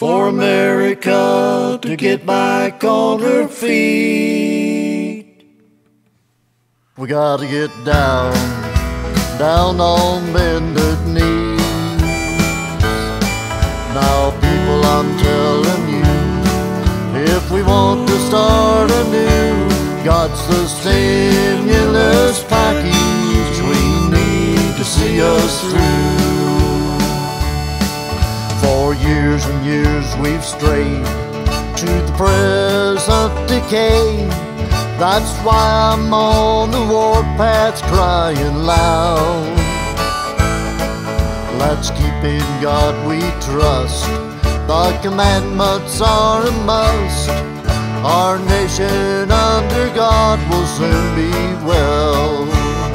for America to get back on her feet. We gotta get down, down on bended knees. Now people, I'm telling you, if we want to start anew, God's the stimulus package we need to see us through. For years and years we've strayed to the present decay. That's why I'm on the warpath crying loud. Let's keep in God we trust, the commandments are a must. Our nation under God will soon be well.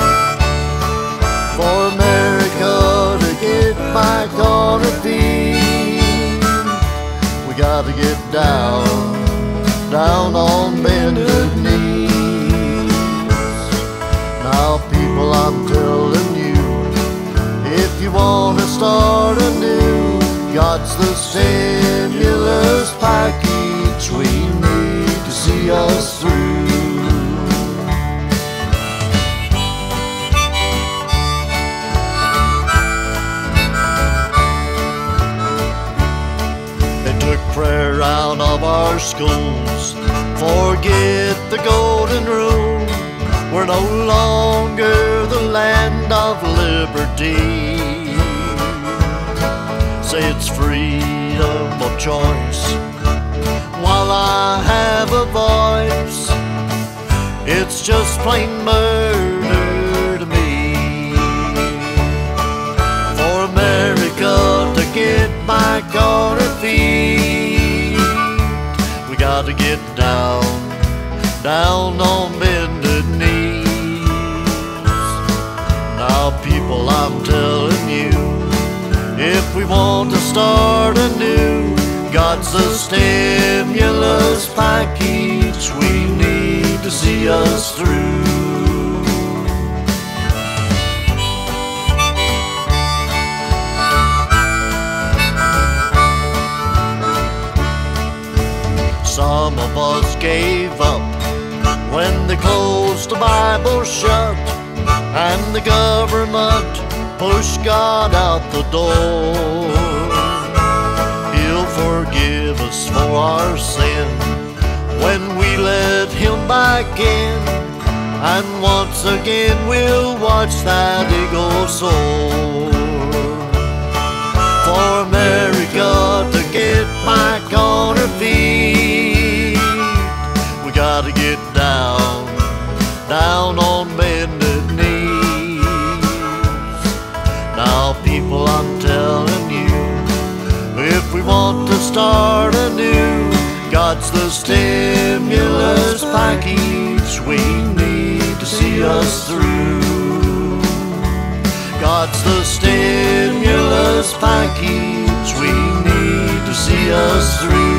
For America to get back on her feet, we gotta get down, down on bended knees. Now people, I'm telling you, if you want to start anew, God's the stimulus package we need to see us through. They took prayer out of our schools, forget the golden rule. We're no longer the land of liberty. Say it's freedom of choice, while I have a voice, it's just plain murder to me. For America to get back on her feet, we gotta get down, down on bended knees. Now people, I'm telling you, if we want to start anew, God's the stimulus package we need to see us through. Some of us gave up when they closed the Bible shut and the government pushed God out the door. He'll forgive us for our sin when we let Him back in, and once again we'll watch that eagle soar. For America to get back on her feet, we gotta get down, down on bended knees. Now people, I'm telling you, if we want to start anew, God's the stimulus package we need to see us through. God's the stimulus package we need to see us through.